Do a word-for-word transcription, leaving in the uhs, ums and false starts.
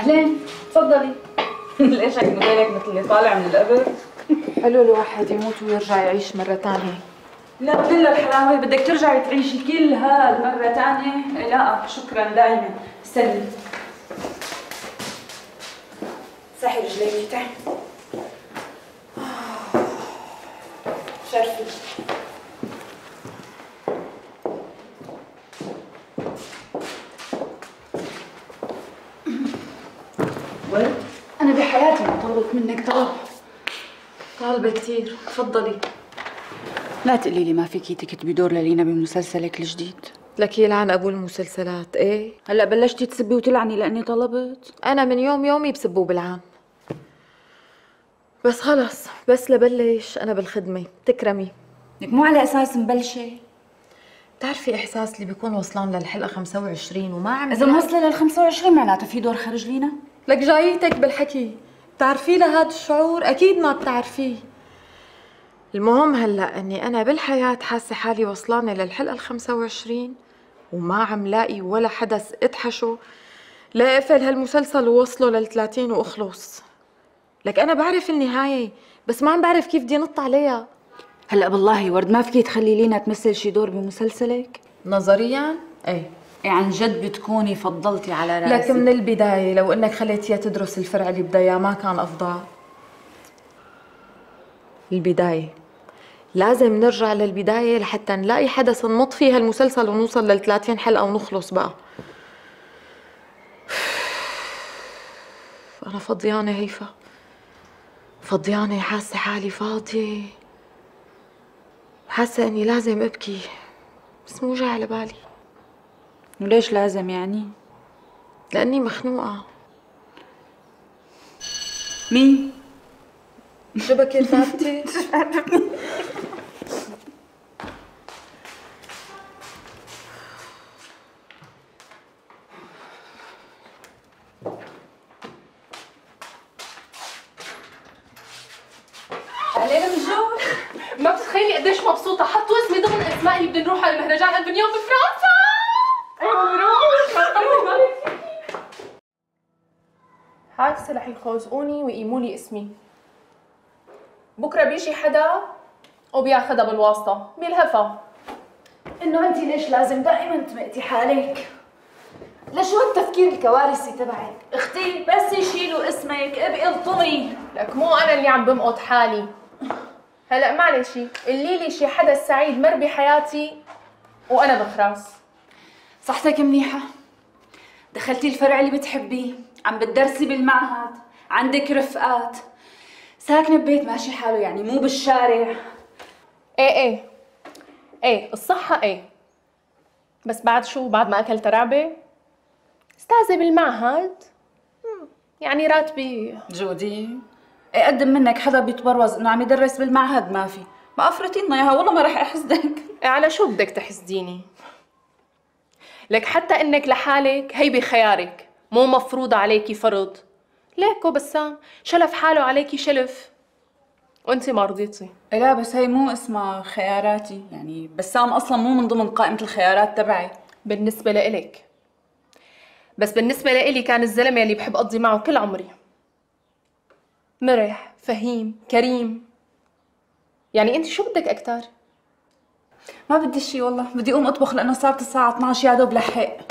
اهلين، تفضلي. ليش هيك موديلك مثل اللي طالع من القبر؟ حلو الواحد يموت ويرجع يعيش مرة ثانية. لا بدل الحلاوة، بدك ترجعي تعيشي كل هاد مرة ثانية؟ لا شكرا دايما. استني. صحي رجليكي تعي. شرفي. ورد؟ أنا بحياتي ما طلبت منك طلب. طالبة كثير، تفضلي. لا تقولي لي ما فيكي تكتبي دور للينا بمسلسلك الجديد. لك يلعن أبو المسلسلات، إيه؟ هلا بلشتي تسبي وتلعني لأني طلبت؟ أنا من يوم يومي بسبوا بالعام. بس خلص، بس لبلش أنا بالخدمة، تكرمي. لك مو على أساس مبلشة. بتعرفي إحساس اللي بيكون وصلان للحلقة خمسة وعشرين وما عم إذا موصلة لل خمسة وعشرين معناته في دور خرج لينا؟ لك جايتك بالحكي، بتعرفي لهذا الشعور؟ أكيد ما بتعرفيه. المهم هلا اني انا بالحياة حاسة حالي وصلانة للحلقة الخمسة وعشرين وما عم لاقي ولا حدث ادحشه لاقفل هالمسلسل ووصله للثلاثين واخلص. لك انا بعرف النهاية بس ما عم بعرف كيف بدي نط عليها. هلا بالله ورد ما فيكي تخلي لينا تمثل شي دور بمسلسلك؟ نظريا ايه. إيه عن جد بتكوني فضلتي على راسي. لك من البداية لو انك خليتيها تدرس الفرع اللي بدها اياه ما كان افضل. البداية لازم نرجع للبداية لحتى نلاقي حدث نمط فيها المسلسل ونوصل للثلاثين حلقة ونخلص بقى. أنا فضيانة هيفا، فضيانة، حاسة حالي فاضية، حاسة إني لازم أبكي بس مو جاي على بالي. وليش لازم يعني؟ لأني مخنوقة. مين؟ شبكة ثابتة. اهلين مجون. ما بتتخيلي قديش مبسوطة، حطوا اسمي ضمن اسماء اللي بدنا نروح على مهرجان البنيون بفرنسا. ايوه بنروح. هاي السلح يخوزقوني ويقيموا اسمي. بكره بيجي حدا وبياخدها بالواسطة بالهفا. انه انت ليش لازم دائما تمقتي حالك؟ لشو التفكير الكوارثي تبعك؟ اختي بس يشيلوا اسمك ابقي الطمي. لك مو انا اللي عم بمقط حالي. هلا معلش قولي لي شي حدث سعيد مر بحياتي وانا بخراس. صحتك منيحة؟ دخلتي الفرع اللي بتحبيه، عم بتدرسي بالمعهد، عندك رفقات، ساكنة ببيت ماشي حاله يعني مو بالشارع. ايه ايه ايه الصحة ايه، بس بعد شو؟ بعد ما اكلت رعبة؟ استاذة بالمعهد يعني راتبي جودي ايه اقدم منك حدا بيتبروز انه عم يدرس بالمعهد ما في، ما افرتي لنا اياها والله ما رح احسدك. إيه على شو بدك تحسديني؟ لك حتى انك لحالك هي بخيارك، مو مفروضة عليكي فرض. ليكو بسام شلف حاله عليكي شلف وانت ما رضيتي. إيه لا بس هي مو اسمها خياراتي، يعني بسام اصلا مو من ضمن قائمة الخيارات تبعي. بالنسبة لإلك، بس بالنسبة لإلي كان الزلمة اللي بحب أقضي معه كل عمري. مرح، فهيم، كريم. يعني أنت شو بدك أكتر؟ ما بدي شي والله، بدي أقوم أطبخ لأنه صارت الساعة اثنعش يا دوب لحق.